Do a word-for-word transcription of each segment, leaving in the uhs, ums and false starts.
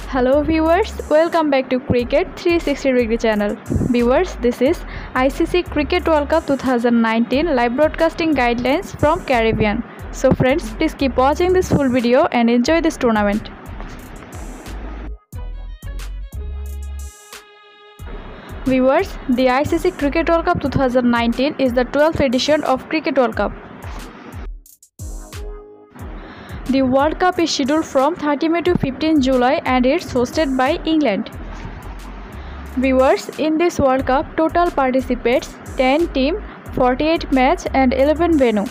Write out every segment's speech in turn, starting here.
Hello viewers, welcome back to Cricket three sixty degree channel. Viewers, this is I C C Cricket World Cup twenty nineteen live broadcasting guidelines from Caribbean. So friends, please keep watching this full video and enjoy this tournament. Viewers, the I C C Cricket World Cup twenty nineteen is the twelfth edition of Cricket World Cup. The World Cup is scheduled from thirty May to fifteen July and it's hosted by England. Viewers, in this World Cup, total participates ten team, forty-eight match and eleven venue.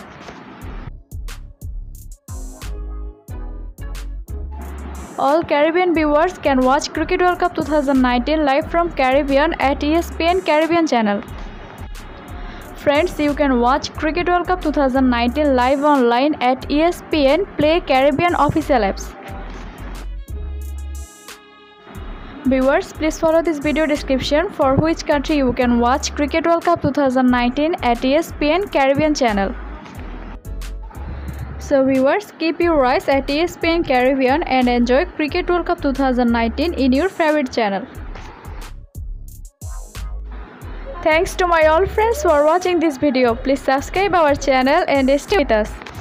All Caribbean viewers can watch Cricket World Cup twenty nineteen live from Caribbean at E S P N Caribbean channel. Friends, you can watch Cricket World Cup twenty nineteen live online at E S P N Play Caribbean official apps. Viewers, please follow this video description for which country you can watch Cricket World Cup twenty nineteen at E S P N Caribbean channel. So viewers, keep your eyes at E S P N Caribbean and enjoy Cricket World Cup twenty nineteen in your favorite channel. Thanks to my all friends for watching this video. Please subscribe our channel and stay with us.